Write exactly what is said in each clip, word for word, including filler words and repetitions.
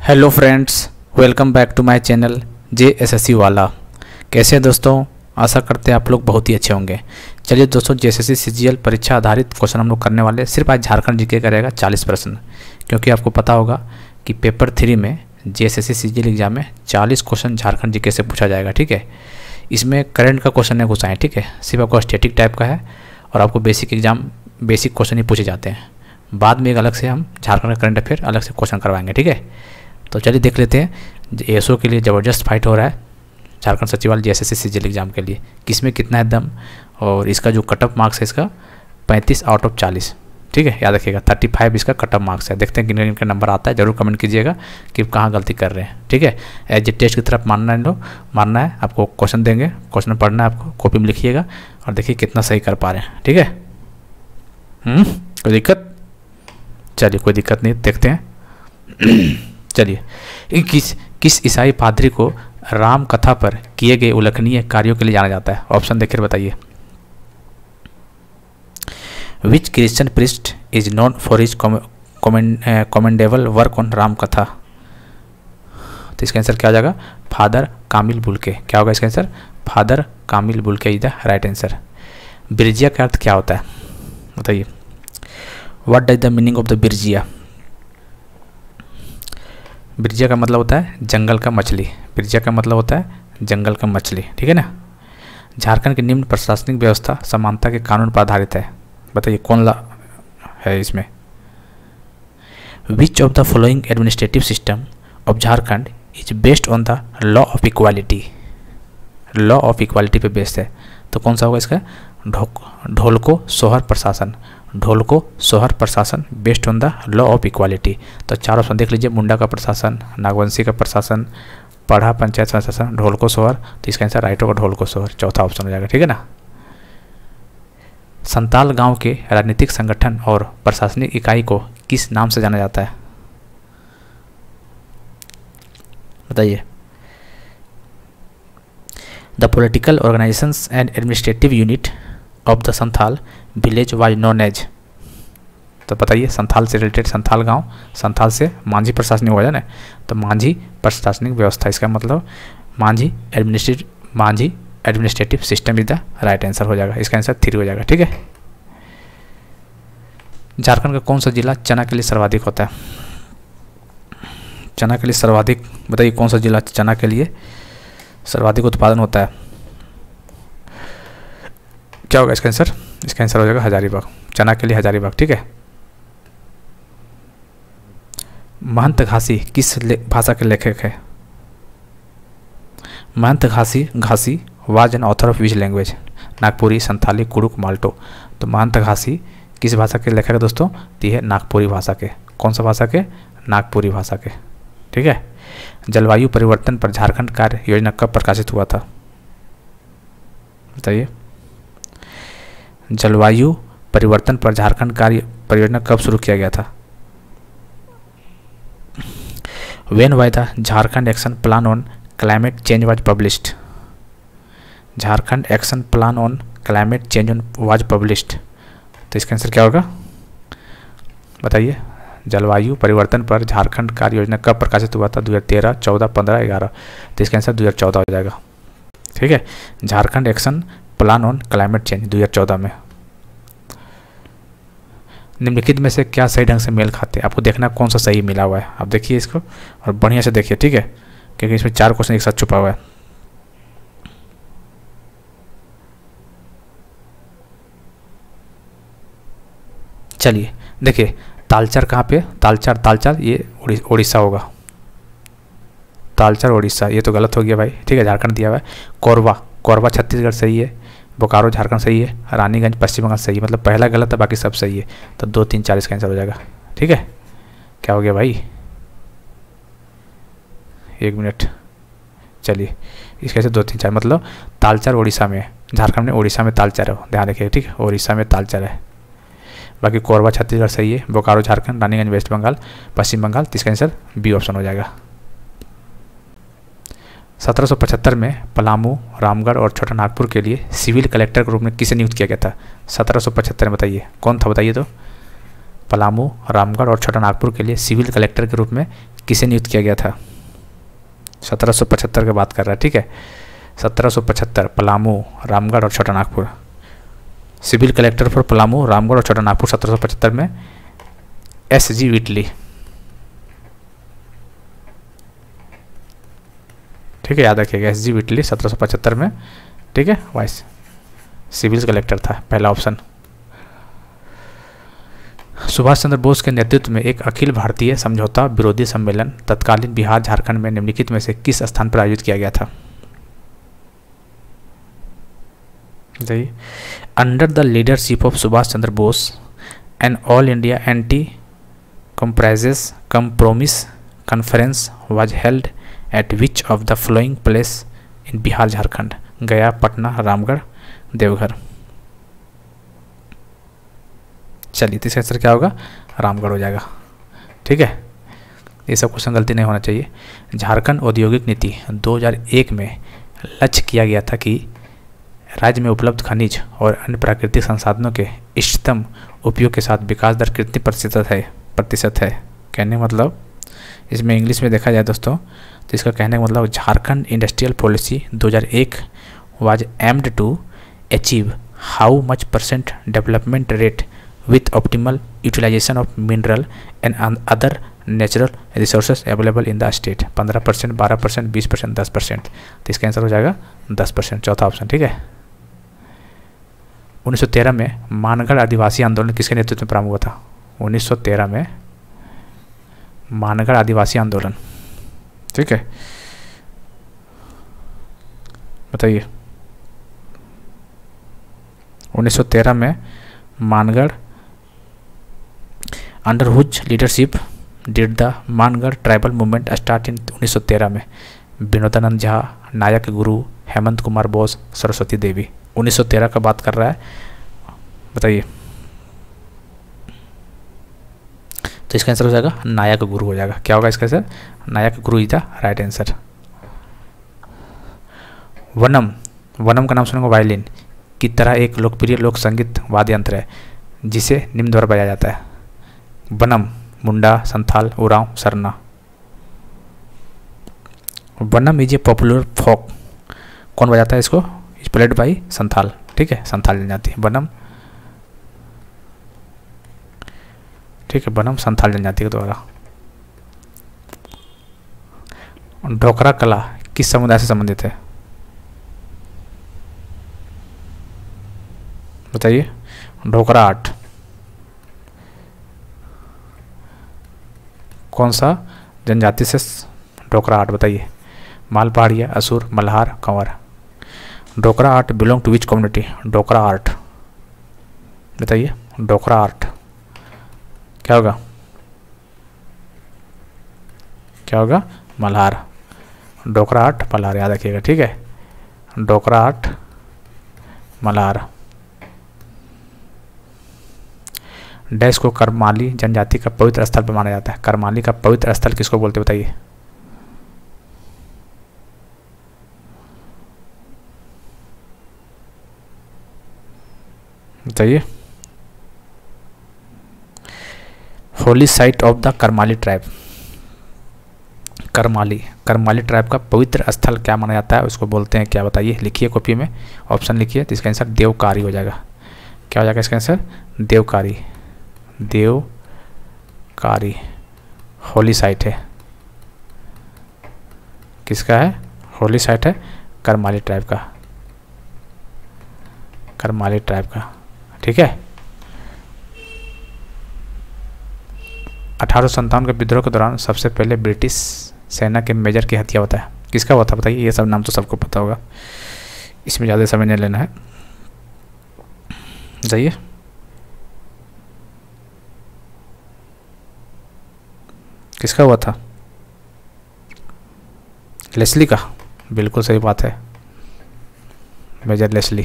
Hello friends, welcome back to my channel J S S C वाला। कैसे हैं दोस्तों? आशा करते हैं आप लोग बहुत ही अच्छे होंगे। चलिए दोस्तों, J S S C C G L परीक्षा आधारित क्वेश्चन हम लोग करने वाले हैं। सिर्फ आज झारखंड जीके का रहेगा चालीस प्रश्न, क्योंकि आपको पता होगा कि पेपर थ्री में J S S C C G L exam में चालीस क्वेश्चन झारखंड जीके से पूछा जाएगा। ठीक है, इसमें करंट का क्वेश्चन नहीं घुसाएं। ठीक है, सिर्फ आपको स्टैटिक टाइप का है और आपको बेसिक एग्जाम बेसिक क्वेश्चन ही पूछे जाते हैं। बाद में एक अलग से हम झारखंड का करंट अफेयर अलग से क्वेश्चन करवाएंगे। ठीक है, तो चलिए देख लेते हैं। एएसओ के लिए ज़बरदस्त फाइट हो रहा है झारखंड सचिवालय J S S C C G L exam के लिए। किसमें कितना है दम, और इसका जो कट ऑफ मार्क्स है इसका पैंतीस आउट ऑफ चालीस। ठीक है, याद रखिएगा पैंतीस इसका कट ऑफ मार्क्स है। देखते हैं किन किन का नंबर आता है, जरूर कमेंट कीजिएगा कि कहाँ गलती कर रहे हैं। ठीक है, एज ए टेस्ट की तरफ मानना है, लोग मानना है। आपको क्वेश्चन देंगे, क्वेश्चन पढ़ना है, आपको कॉपी में लिखिएगा और देखिए कितना सही कर पा रहे हैं। ठीक है, हम्म कोई दिक्कत? चलिए कोई दिक्कत नहीं, देखते हैं। चलिए, किस किस ईसाई पादरी को राम कथा पर किए गए उल्लेखनीय कार्यों के लिए जाना जाता है? ऑप्शन देखकर बताइए। Which Christian priest is known for his commendable work on Ram Katha? तो इसका आंसर क्या हो जाएगा? Father Kamil Bulcke. क्या होगा इसका answer? Father Kamil Bulcke is the right answer. Birjia का अर्थ क्या होता है बताइए? What does the meaning of the Birjia? Birjia का मतलब होता है जंगल का मछली। बिरजिया का मतलब होता है जंगल का मछली। ठीक है ना। झारखंड की निम्न प्रशासनिक व्यवस्था समानता के कानून पर आधारित है। बताइए कौन ला है इसमें? Which of the following administrative system of Jharkhand is based on the law of equality? Law of equality पे बेस्ड है, तो कौन सा होगा इसका? ढोलको सोहर प्रशासन। ढोलको सोहर प्रशासन based on the law of equality. तो चार ऑप्शन देख लीजिए, मुंडा का प्रशासन, नागवंशी का प्रशासन, पढ़ा पंचायत प्रशासन, ढोलको सोहर। तो इसका आंसर राइट होगा ढोलको सोहर, चौथा ऑप्शन हो जाएगा। ठीक है ना। संताल गांव के राजनीतिक संगठन और प्रशासनिक इकाई को किस नाम से जाना जाता है बताइए? The political organisations and administrative unit of the Santhal village was known as. तो बताइए, संथाल से रिलेटेड, संथाल गांव, संथाल से मांझी प्रशासनिक हो जाए ना, तो मांझी प्रशासनिक व्यवस्था। इसका मतलब Manjhi administrative Manjhi administrative system is the right answer हो जाएगा। इसका आंसर थ्री हो जाएगा। ठीक है। झारखंड का कौन सा जिला चना के लिए सर्वाधिक होता है? चना के लिए सर्वाधिक बताइए, कौन सा जिला चना के लिए सर्वाधिक उत्पादन होता है? क्या होगा इसका आंसर? इसका आंसर हो जाएगा हजारीबाग। चना के लिए हजारीबाग। ठीक है। महंत घासी किस भाषा के लेखक है? Mahant Ghasi Ghasi was an author of which language? Nagpuri, Santhali, Kurukh, Malto. तो महंत घासी किस भाषा के लेखक है दोस्तों? तो ये है नागपुरी भाषा के। कौन सा भाषा के? नागपुरी भाषा के। ठीक है। जलवायु परिवर्तन पर झारखंड कार्य योजना कब प्रकाशित हुआ था बताइए? जलवायु परिवर्तन पर झारखंड कार्य परियोजना कब शुरू किया गया था? When was the Jharkhand action plan on climate change was published? Jharkhand action plan on climate change was published. तो इसका आंसर क्या होगा बताइए? जलवायु परिवर्तन पर झारखंड कार्य योजना कब प्रकाशित हुआ था? दो हज़ार तेरह, चौदह, पंद्रह, ग्यारह। तो इसका आंसर दो हज़ार चौदह हो जाएगा। ठीक है। Jharkhand action plan on climate change दो हज़ार चौदह में। निम्नलिखित में से क्या सही ढंग से मेल खाते हैं? आपको देखना कौन सा सही मिला हुआ है। आप देखिए इसको और बढ़िया से देखिए। ठीक है, क्योंकि इसमें चार क्वेश्चन एक साथ छुपा हुआ है। चलिए देखिए, तालचर कहाँ पे? तालचर तालचर ये उड़ीसा होगा। तालचर उड़ीसा, ये तो गलत हो गया भाई। ठीक है, झारखंड दिया हुआ है। कोरबा कोरबा छत्तीसगढ़ सही है। बोकारो झारखंड सही है। रानीगंज पश्चिम बंगाल सही है। मतलब पहला गलत है, बाकी सब सही है। तो दो तीन चार इसका आंसर हो जाएगा। ठीक है, क्या हो गया भाई? एक मिनट, चलिए इसके आंसर दो तीन चार, मतलब तालचर उड़ीसा में है। झारखंड में उड़ीसा में तालचर है, ध्यान रखिए। ठीक है, उड़ीसा में तालचर है। बाकी कोरबा छत्तीसगढ़ सही है। बोकारो झारखंड, रानीगंज वेस्ट बंगाल, पश्चिम बंगाल। इसका आंसर बी ऑप्शन हो जाएगा। सत्रह सौ पचहत्तर में पलामू, रामगढ़ और छोटा नागपुर के लिए सिविल कलेक्टर के रूप में किसे नियुक्त किया गया था? सत्रह सौ पचहत्तर में बताइए कौन था बताइए? तो पलामू, रामगढ़ और छोटा नागपुर के लिए सिविल कलेक्टर के रूप में किसे नियुक्त किया गया था? सत्रह सौ पचहत्तर की बात कर रहा है, ठीक है। सत्रह सौ पचहत्तर पलामू, रामगढ़ और Chhota Nagpur. Civil collector for Palamu, Ramgarh और छोटा नागपुर सत्रह सौ पचहत्तर में एस जी विटली, ठीक है, याद रखिएगा एस जी विटली सत्रह सौ पचहत्तर में, ठीक है, वाइस सिविल कलेक्टर था, पहला ऑप्शन। सुभाष चंद्र बोस के नेतृत्व में एक अखिल भारतीय समझौता विरोधी सम्मेलन तत्कालीन बिहार झारखंड में निम्नलिखित में से किस स्थान पर आयोजित किया गया था? Under the leadership of Subhash Chandra Bose an all India anti compromises compromise conference was held at which of the following place in Bihar Jharkhand? Gaya, Patna, Ramgarh, Deoghar. चलिए तो इसका आंसर क्या होगा? रामगढ़ हो जाएगा, ठीक है। ये सब क्वेश्चन गलती नहीं होना चाहिए। झारखंड औद्योगिक नीति दो हज़ार एक में लक्ष्य किया गया था कि राज्य में उपलब्ध खनिज और अन्य प्राकृतिक संसाधनों के इष्टतम उपयोग के साथ विकास दर कितनी प्रतिशत है प्रतिशत है कहने का मतलब, इसमें इंग्लिश में देखा जाए दोस्तों तो इसका कहने का मतलब झारखंड इंडस्ट्रियल पॉलिसी दो हज़ार एक was aimed to achieve how much percent development rate with optimal utilization of mineral and other natural resources available in the state। पंद्रह परसेंट, बारह परसेंट, बीस परसेंट, दस परसेंट। तो इसका आंसर हो जाएगा दस परसेंट, चौथा ऑप्शन, ठीक है। उन्नीस सौ तेरह में मानगढ़ आदिवासी आंदोलन किसके नेतृत्व में प्रारंभ हुआ था? उन्नीस सौ तेरह में मानगढ़ आदिवासी आंदोलन, ठीक है, बताइए। उन्नीस सौ तेरह में Mangarh under whose leadership did the Mangarh tribal movement start in उन्नीस सौ तेरह में? विनोदानंद झा, नायक गुरु, हेमंत कुमार बोस, सरस्वती देवी। उन्नीस सौ तेरह का बात कर रहा है, बताइए। तो इसका आंसर हो जाएगा नायक गुरु हो जाएगा। क्या होगा इसका answer? Nayak Guru is the right answer. Vanam, Vanam का नाम सुनेंगे, वायलिन की तरह एक लोकप्रिय लोक संगीत वाद्य यंत्र है जिसे निम्न द्वारा बजाया जाता है? Vanam, Munda, Santhal, Oraon, Sarna. Vanam is a popular folk, कौन बजाता है इसको? इज प्लेड बाई संथाल, ठीक है, संथाल जनजाति। वनम, ठीक है, वनम संथाल जनजाति के द्वारा। ढोकरा कला किस समुदाय से संबंधित है? बताइए। ढोकरा आर्ट कौन सा जनजाति से ढोकरा आर्ट? बताइए। Mal Paharia, Asur, Malhar, Kanwar. Dhokra art belong to which community? Dhokra art, बताइए। ढोकरा आर्ट क्या होगा? क्या होगा? मल्हार। ढोकरा आर्ट मल्हार, याद रखिएगा, ठीक है। ढोकरा आर्ट मल्हार। डैश को करमाली जनजाति का पवित्र स्थल पर माना जाता है? करमाली का पवित्र स्थल किसको बोलते बताइए? बताइए। Holy site of the Karmali tribe. Karmali, Karmali tribe का पवित्र स्थल क्या माना जाता है, उसको बोलते हैं क्या? बताइए, लिखिए कॉपी में, ऑप्शन लिखिए। तो इसका आंसर देवकारी हो जाएगा। क्या हो जाएगा इसका answer? Devkari. Devkari holy site है, किसका है? होली साइट है करमाली ट्राइब का, करमाली ट्राइब का, ठीक है। अठारह सौ संतावन के विद्रोह के दौरान सबसे पहले ब्रिटिश सेना के मेजर की हत्या होता है, किसका हुआ था बताइए? ये सब नाम तो सबको पता होगा, इसमें ज़्यादा समय नहीं लेना है। जाइए। किसका हुआ था? लेस्ली का, बिल्कुल सही बात है, मेजर लेस्ली।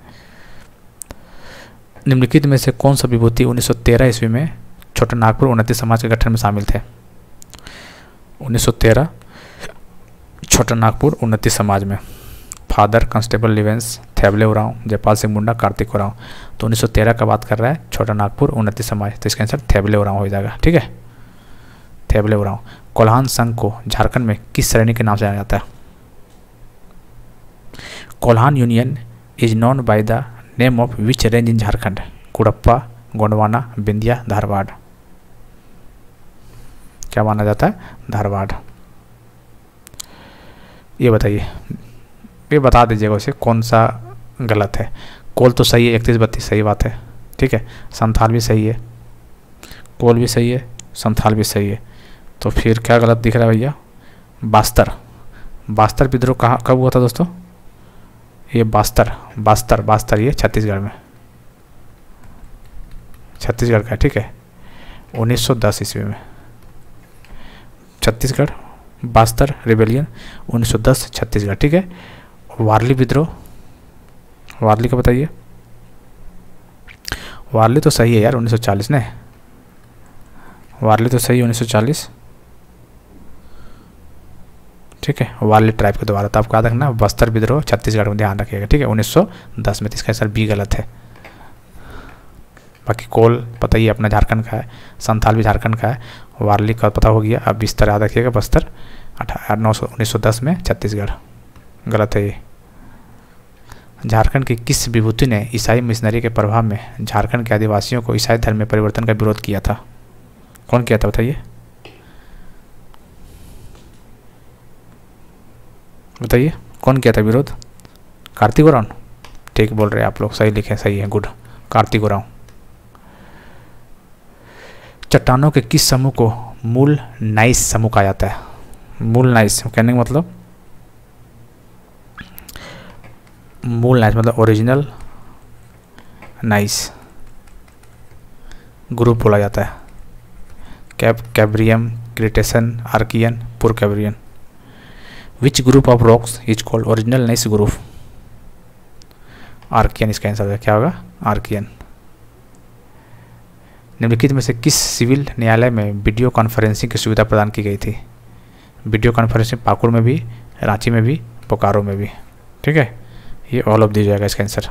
निम्नलिखित में से कौन सा विभूति उन्नीस सौ तेरह ईस्वी में छोटा नागपुर उन्नति समाज के गठन में शामिल थे? उन्नीस सौ तेरह छोटा नागपुर उन्नति समाज में father Constant Lievens, Theble Oraon, Jaipal Singh Munda, Kartik Oraon. तो उन्नीस सौ तेरह का बात कर रहा है छोटा नागपुर उन्नति समाज, तो इसका आंसर थेबले उरांव हो जाएगा, ठीक है। थेबले उरांव। कोल्हान संघ को झारखंड में किस श्रेणी के नाम से जाना जाता है? Kolhan union is known by the name of which range in Jharkhand? Cuddapah, Gondwana, Vindhya, Dharwar. क्या माना जाता है? धारवाड़। ये बताइए, ये बता दीजिएगा उसे कौन सा गलत है। कोल तो सही है, इकतीस बत्तीस सही बात है, ठीक है। संथाल भी सही है, कोल भी सही है, संथाल भी सही है। तो फिर क्या गलत दिख रहा है भैया? बास्तर। बास्तर विद्रोह कहाँ कब हुआ था दोस्तों? ये बास्तर बास्तर बास्तर ये छत्तीसगढ़ में, छत्तीसगढ़ का, ठीक है, उन्नीस सौ दस ईस्वी में। छत्तीसगढ़ बास्तर रिबेलियन उन्नीस सौ दस छत्तीसगढ़, ठीक है। वारली विद्रोह, वारली का बताइए। वारली तो सही है यार, उन्नीस सौ चालीस ने, वारली तो सही है उन्नीस सौ चालीस, ठीक है। वारली ट्राइब के द्वारा। तो आपको याद रखना बस्तर विद्रोह छत्तीसगढ़ में, ध्यान रखिएगा, ठीक है, उन्नीस सौ दस में। इसका आंसर बी गलत है। बाकी कोल पता ही अपना झारखंड का है, संथाल भी झारखंड का है, वारली का पता हो गया। अब बिस्तर याद रखिएगा, बस्तर अठारह नौ सौ उन्नीस सौ दस में छत्तीसगढ़, गलत है ये। झारखंड की किस विभूति ने ईसाई मिशनरी के प्रभाव में झारखंड के आदिवासियों को ईसाई धर्म में परिवर्तन का विरोध किया था? कौन किया था बताइए, बताइए कौन किया था विरोध? कार्तिक उरांव, ठीक बोल रहे हैं आप लोग, सही लिखे, सही है, गुड, कार्तिक उरांव। चट्टानों के किस समूह को मूल नाइस समूह कहा जाता है? मूल नाइस कहने का मतलब, मूल नाइस मतलब ओरिजिनल नाइस ग्रुप बोला जाता है। Cab कैब्रियम, Cretaceous, Archaean, pre Cambrian. Which group of rocks is called original gneiss group? Archaean इसका आंसर है, क्या होगा? आर्कियन। निम्नलिखित में से किस सिविल न्यायालय में वीडियो कॉन्फ्रेंसिंग की सुविधा प्रदान की गई थी? वीडियो कॉन्फ्रेंसिंग पाकुड़ में भी, रांची में भी, बोकारो में भी, ठीक है। ये ऑल ऑफ दी जाएगा इसका आंसर।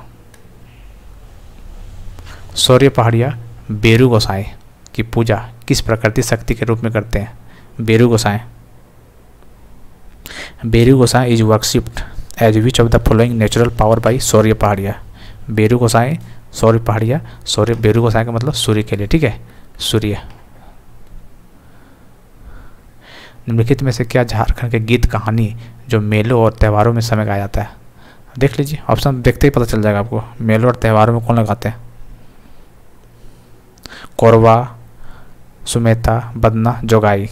सौर्य पहाड़िया बेरू गोसाई की पूजा किस प्रकृति शक्ति के रूप में करते हैं? Beru Gosai, Beru Gosai is worshipped as which of the following natural power by Saurya Paharia? बेरू गोसाई, सौर्य पहाड़िया, सौर्य बेरू गोसाई का मतलब सूर्य के लिए, ठीक है, सूर्य। निम्नलिखित में से क्या झारखंड के गीत कहानी जो मेलों और त्योहारों में समय गाया जाता है? देख लीजिए, ऑप्शन देखते ही पता चल जाएगा आपको। मेलों और त्योहारों में कौन लगाते हैं? कोरवा, सुमेता, बदना, जोगाई।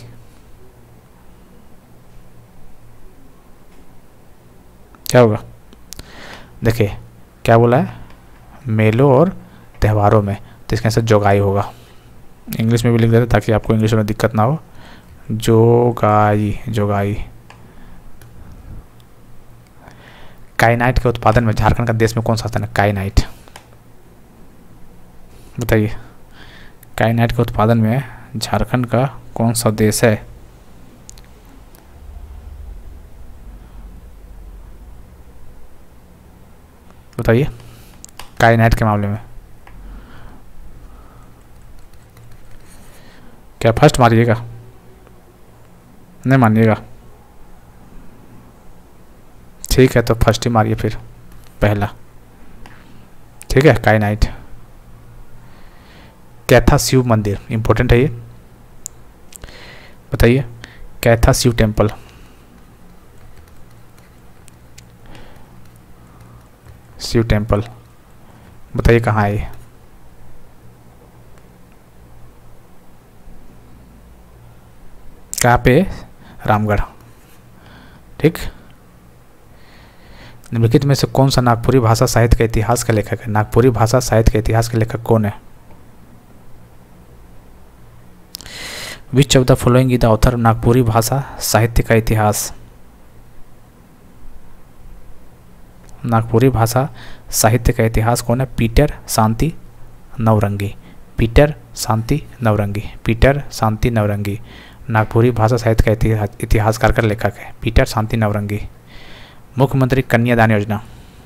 क्या होगा? देखिए क्या बोला है, मेलों और त्योहारों में, तो इसका आंसर जोगाई होगा। इंग्लिश में भी लिख देते ताकि आपको इंग्लिश में दिक्कत ना हो। जोगाई, जोगाई। काइनाइट के उत्पादन में झारखंड का देश में कौन सा स्थान है? काइनाइट, बताइए, काइनाइट के उत्पादन में झारखंड का कौन सा देश है? बताइए, काइनाइट के मामले में क्या फर्स्ट मारिएगा? नहीं मानिएगा, ठीक है, तो फर्स्ट ही मारिए फिर, पहला, ठीक है, काइनाइट। कैथा शिव मंदिर, इंपॉर्टेंट है ये, बताइए, कैथा शिव टेम्पल, शिव टेम्पल, बताइए कहाँ है ये? कहाँ पे? रामगढ़, ठीक। निम्नलिखित में से कौन सा नागपुरी भाषा साहित्य का इतिहास का लेखक है? नागपुरी भाषा साहित्य के इतिहास के लेखक कौन है? Which of the following is the author Nagpuri भाषा साहित्य का इतिहास? नागपुरी भाषा साहित्य का इतिहास कौन है? Peter Shanti Navrangi, Peter Shanti Navrangi, Peter Shanti Navrangi Nagpuri भाषा साहित्य का इतिहास इतिहासकार का लेखक है, पीटर शांति नवरंगी। मुख्यमंत्री कन्यादान योजना,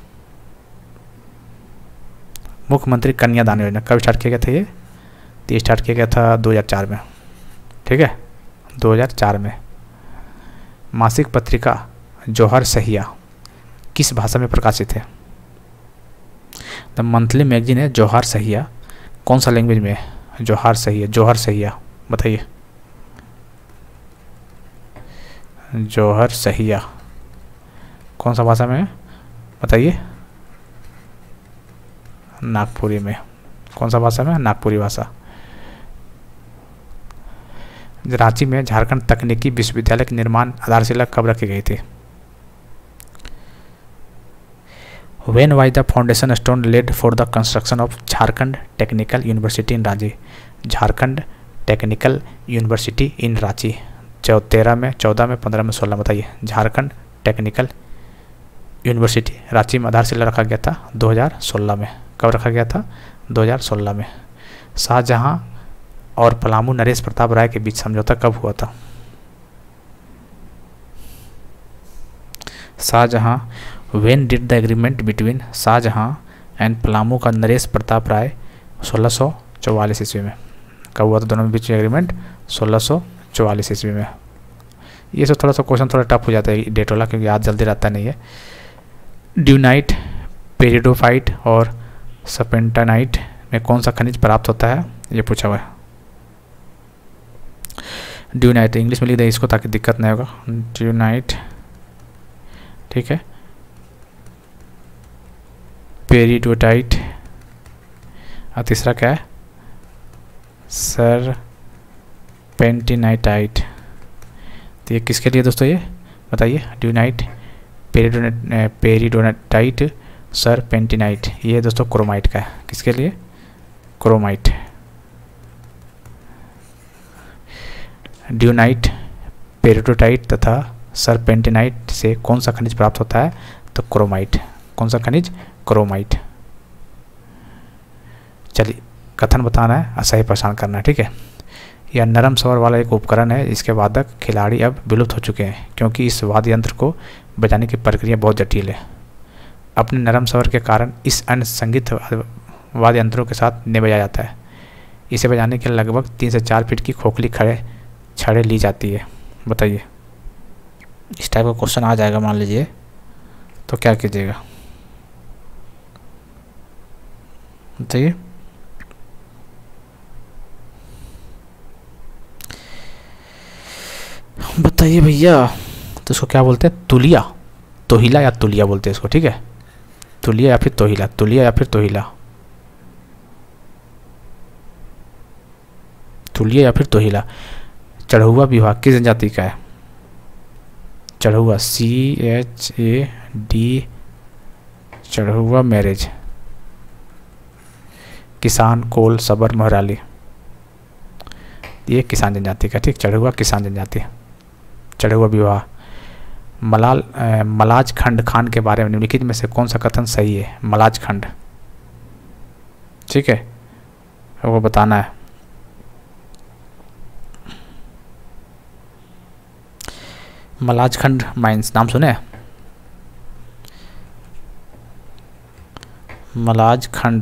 मुख्यमंत्री कन्यादान योजना कब स्टार्ट किया गया था? ये तो स्टार्ट किया गया था दो हज़ार चार में, ठीक है, दो हज़ार चार में। मासिक पत्रिका जौहर सहिया किस भाषा में प्रकाशित है? द मंथली मैगजीन है जौहर सहिया, कौन सा लैंग्वेज में है? जौहर सहिया, जौहर सहिया बताइए। जौहर सहिया कौन सा भाषा में है बताइए? नागपुरी में। कौन सा भाषा में? नागपुरी भाषा। रांची में झारखंड तकनीकी विश्वविद्यालय के निर्माण आधारशिला कब रखी गई थी? When was the foundation stone laid for the construction of Jharkhand technical university in Ranchi? Jharkhand technical university in Ranchi चौ तेरह में, चौदह में, पंद्रह में, सोलह बताइए। झारखंड टेक्निकल यूनिवर्सिटी रांची में आधारशिला रखा गया था दो हज़ार सोलह में। कब रखा गया था? दो हज़ार सोलह में। शाहजहां और पलामू नरेश प्रताप राय के बीच समझौता कब हुआ था? Shahjahan when did the agreement between Shahjahan and Palamu का नरेश प्रताप राय? सोलह सौ चौवालीस ईस्वी में। कब हुआ था दोनों के बीच एग्रीमेंट? सोलह सौ चौवालीस ईस्वी में। ये सब थोड़ा सा क्वेश्चन थोड़ा टफ हो जाता है डेट वाला, क्योंकि याद जल्दी रहता नहीं है। ड्यूनाइट, पेरिडोफाइट और सपेंटानाइट में कौन सा खनिज प्राप्त होता है? ये पूछा हुआ है। ड्यूनाइट इंग्लिश में लिख दें इसको ताकि दिक्कत नहीं होगा। ड्यूनाइट, ठीक है। पेरिडोटाइट और तीसरा क्या है? Serpentinite. तो ये किसके लिए दोस्तों ये बताइए? ड्यूनाइट, पेरिडोनेट पेरिडोनाइटाइट, सर पेंटिनाइट, ये दोस्तों क्रोमाइट का है। किसके लिए? क्रोमाइट। ड्यूनाइट, पेरिडोटाइट तथा सरपेंटिनाइट से कौन सा खनिज प्राप्त होता है? तो क्रोमाइट। कौन सा खनिज? क्रोमाइट। चलिए, कथन बताना है, सही पहचान करना है, ठीक है। यह नरम स्वर वाला एक उपकरण है, इसके वादक खिलाड़ी अब विलुप्त हो चुके हैं क्योंकि इस वाद्य यंत्र को बजाने की प्रक्रिया बहुत जटिल है। अपने नरम स्वर के कारण इस अन्य संगीत वाद्य यंत्रों के साथ नहीं बजाया जाता है। इसे बजाने के लिए लगभग तीन से चार फीट की खोखली खड़े छड़ें ली जाती है। बताइए, इस टाइप का क्वेश्चन आ जाएगा मान लीजिए, तो क्या कीजिएगा बताइए? बताइए भैया। तो इसको क्या बोलते हैं? तुलिया, तोहिला या तुलिया बोलते हैं इसको, ठीक है। तुलिया या फिर तोहिला, तुलिया या फिर तोहिला, तुलिया या फिर तोहिला। चढ़ुआ विवाह किस जनजाति का है? Chadhua, C H A D, Chadhua marriage. Kisan, Kol, सबर, मोहराली, ये किसान जनजाति का, ठीक। चढ़ुआ किसान जनजाति। चढ़ुआ विवाह। मलाल मलाज खंड खान के बारे में निम्नलिखित में से कौन सा कथन सही है? मलाज खंड, ठीक है, वो बताना है। मलाज खंड माइंस नाम सुने? मलाज खंड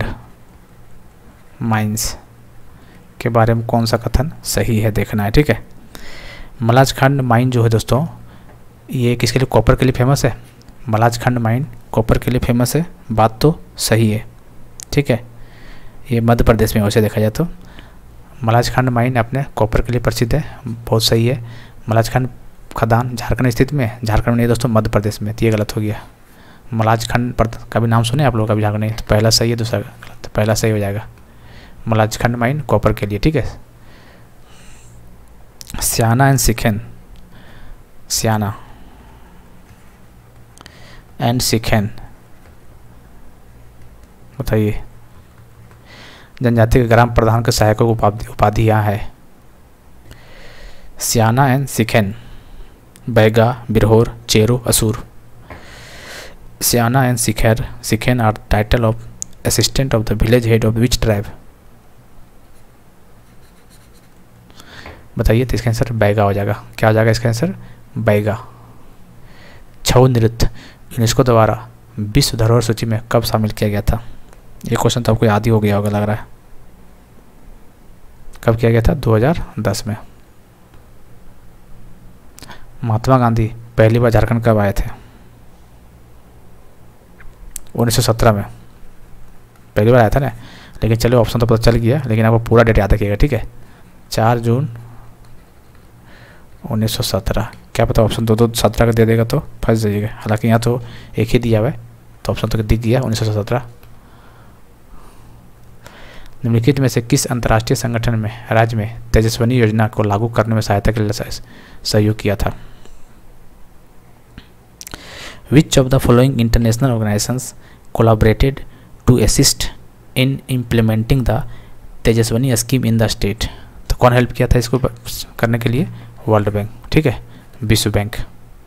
माइंस के बारे में कौन सा कथन सही है देखना है, ठीक है। मलाज खंड माइन जो है दोस्तों, ये किसके लिए? कॉपर के लिए फेमस है। मलाज खंड माइन कॉपर के लिए फेमस है, बात तो सही है, ठीक है। ये मध्य प्रदेश में वैसे देखा जाए तो मलाज खंड माइन अपने कॉपर के लिए प्रसिद्ध है, बहुत सही है। मलाज खंड खदान झारखंड स्थित में, झारखंड में नहीं दोस्तों, मध्य प्रदेश में, तो ये गलत हो गया। मलाज खंड का भी नाम सुने आप लोग? कभी झारखंड नहीं, तो पहला सही है, दूसरा गलत, तो पहला सही हो जाएगा। मलाज खंड माइन कॉपर के लिए, ठीक है। स्याना एंड सिखेन, स्याना एंड सिखेन बताइए। जनजाति के ग्राम प्रधान के सहायकों की उपाधि उपाधि यहाँ है। स्याना एंड सिखेन, बैगा, बिरहोर, चेरो, असुर। स्याना एंड सिखेर Sikhen are title of assistant of the village head of which tribe? बताइए, तो इसका आंसर बैगा हो जाएगा। क्या हो जाएगा इसका आंसर? बैगा। छऊ नृत्य यूनेस्को द्वारा विश्व धरोहर सूची में कब शामिल किया गया था? ये क्वेश्चन तो आपको याद ही हो गया होगा लग रहा है। कब किया गया था? दो हज़ार दस में। महात्मा गांधी पहली बार झारखंड कब आए थे? उन्नीस सौ सत्रह में पहली बार आया था ना, लेकिन चलो ऑप्शन तो पता चल गया, लेकिन आपको पूरा डेट याद रखिएगा, ठीक है। चार जून उन्नीस सौ सत्रह, क्या पता ऑप्शन दो दो सत्रह का दे देगा तो फंस जाइएगा, हालांकि यहाँ तो एक ही दिया हुआ है, तो ऑप्शन तो दिख गया उन्नीस सौ सत्रह। निम्नलिखित में से किस अंतर्राष्ट्रीय संगठन में राज्य में तेजस्विनी योजना को लागू करने में सहायता के लिए सहयोग किया था? Which of the following international organizations collaborated to assist in implementing the Tejaswini scheme in the state? तो कौन हेल्प किया था इसको करने के लिए? वर्ल्ड बैंक, ठीक है, विश्व बैंक।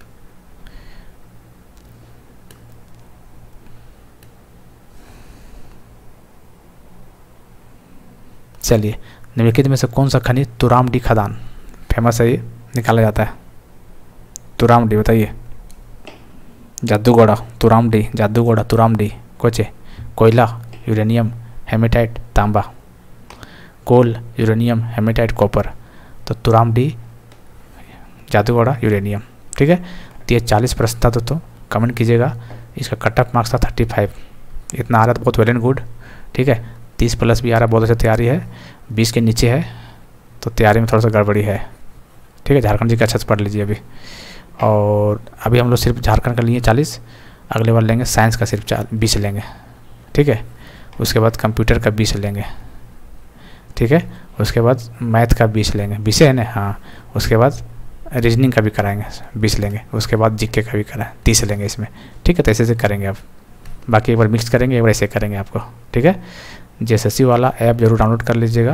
चलिए, निम्नलिखित में से कौन सा खनिज तुराम-डी खदान फेमस है, ये निकाला जाता है? तुराम-डी बताइए। जादूगोड़ा, तुराम-डी, जादूगोड़ा, तुराम-डी, कोचे, कोयला, यूरेनियम, हेमेटाइट, तांबा, कोल, यूरेनियम, हेमेटाइट, कॉपर। तो तुराम-डी, जादूगोड़ा, यूरेनियम, ठीक है। तो ये चालीस प्रश्न था दोस्तों, कमेंट कीजिएगा। इसका कट ऑफ मार्क्स था थर्टी फाइव, इतना आ रहा था बहुत वेल एंड गुड, ठीक है। तीस प्लस भी आ रहा है, बहुत अच्छा तैयारी है। बीस के नीचे है तो तैयारी में थोड़ा सा गड़बड़ी है, ठीक है। झारखंड जी का अच्छे से पढ़ लीजिए अभी। और अभी हम लोग सिर्फ झारखंड का लिए चालीस, अगले बार लेंगे साइंस का सिर्फ चार बीस लेंगे, ठीक है। उसके बाद कंप्यूटर का बीस लेंगे, ठीक है। उसके बाद मैथ का बीस लेंगे, बीस है ना, हाँ। उसके बाद रीजनिंग का भी कराएंगे, बीस लेंगे। उसके बाद जीके का भी कराएं, तीस लेंगे इसमें, ठीक है। तो ऐसे ऐसे करेंगे आप, बाकी एक बार मिक्स करेंगे, एक बार ऐसे करेंगे आपको, ठीक है। जेएसएससी वाला ऐप जरूर डाउनलोड कर लीजिएगा,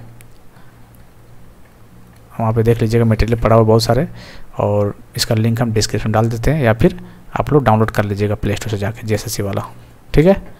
वहाँ पे देख लीजिएगा, मटेरियल पड़ा हुआ बहुत सारे, और इसका लिंक हम डिस्क्रिप्शन डाल देते हैं, या फिर आप लोग डाउनलोड कर लीजिएगा प्ले स्टोर से जाके जेएसएससी वाला, ठीक है।